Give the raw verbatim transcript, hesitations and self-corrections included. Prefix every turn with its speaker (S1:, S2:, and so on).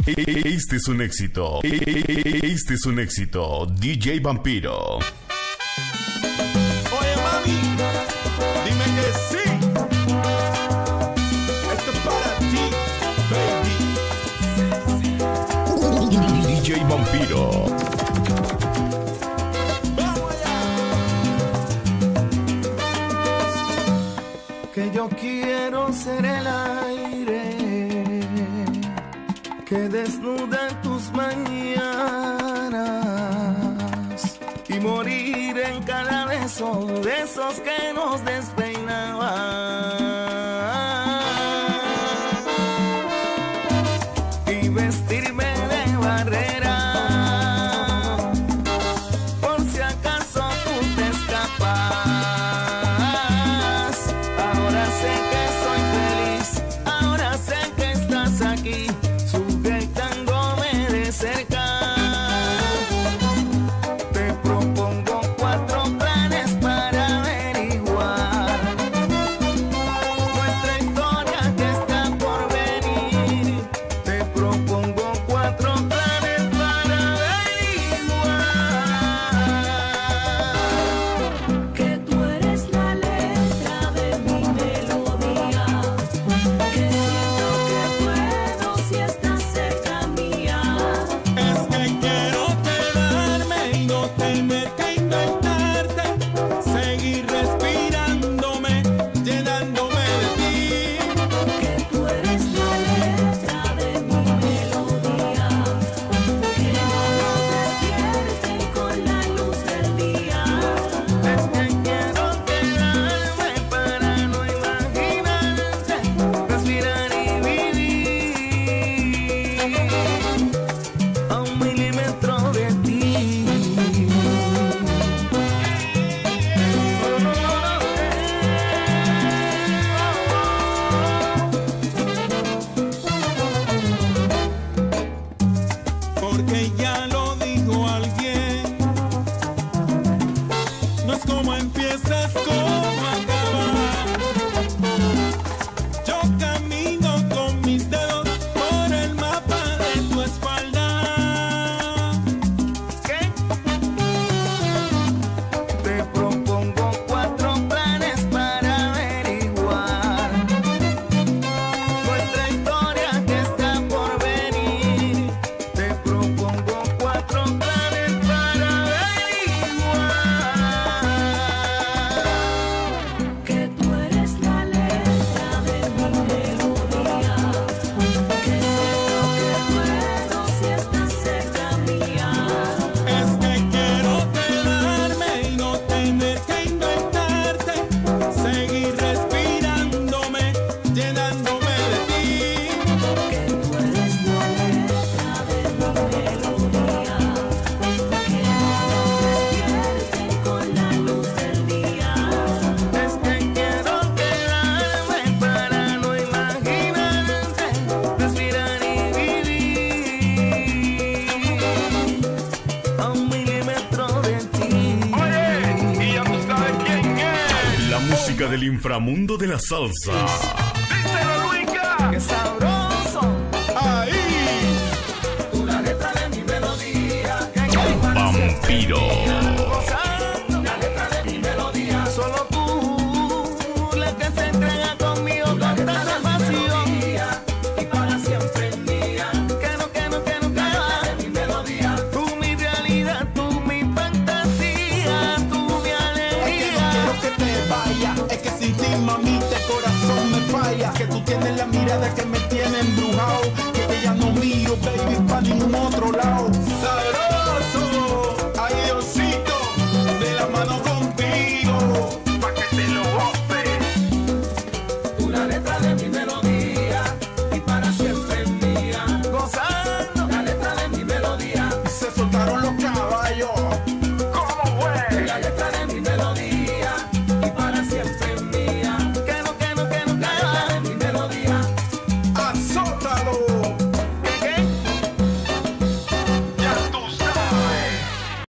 S1: Este es un éxito. Este es un éxito. D J Vampiro.
S2: Oye, mami, dime que sí. Esto es para ti, baby.
S1: D J Vampiro.
S2: Vamos allá.
S3: Que yo quiero ser el aire que desnuda tus mañanas y morir en cada beso de esos que nos despeinaban y vestirme de barrera por si acaso tú te escapas. Ahora sé que soy feliz, ahora sé que estás aquí sujetándome de cerca. Te propongo cuatro planes para averiguar nuestra historia que está por venir. Te propongo cuatro planes para averiguar
S4: Que tú eres la letra de mi melodía, que siento que puedo si estás cerca mía.
S2: Es que quiero quedarme y no tener que inventarte, seguir respirándome, llenándome de ti.
S4: Que tú eres la letra de mi melodía, que no nos despierten con la luz del día.
S3: Es que quiero quedarme para no imaginarte, respirar y vivir a un milímetro de ti.
S2: Porque ya lo dijo alguien, no es como empiezas, como acabas. Yo camino con mis dedos por el mapa de tu espalda.
S3: ¿Qué? Te propongo cuatro planes para averiguar nuestra historia que está por venir. Te propongo cuatro planes para averiguar
S4: Que tú eres la letra de mi melodía, que siento que puedo si estás cerca mía.
S2: Es que quiero quedarme y no tener que inventarte, seguir respirándome, llenándome de ti.
S4: Que tú eres la letra de mi melodía, que no nos despierten con la luz del día.
S3: Es que quiero quedarme para no imaginarte, respirar y vivir a un milímetro de ti.
S2: Oye, y ya tú sabes quién es.
S1: La música del inframundo de la salsa.
S2: Díselo, Luica.
S3: ¡Qué sabroso!
S2: Ahí.
S3: Tú la letra de mi melodía.
S1: Vampiro.
S3: Gozando. La letra de mi melodía. Solo tú, la que se entrega conmigo con tanta pasión. Y para siempre mía. Que no, que no, que no, que no. De mi melodía. Tú mi realidad, tú mi fantasía, tú mi alegría.
S5: Quiero que te vaya, es que sin ti, mami, el corazón me falla. Que tú tienes la mirada que me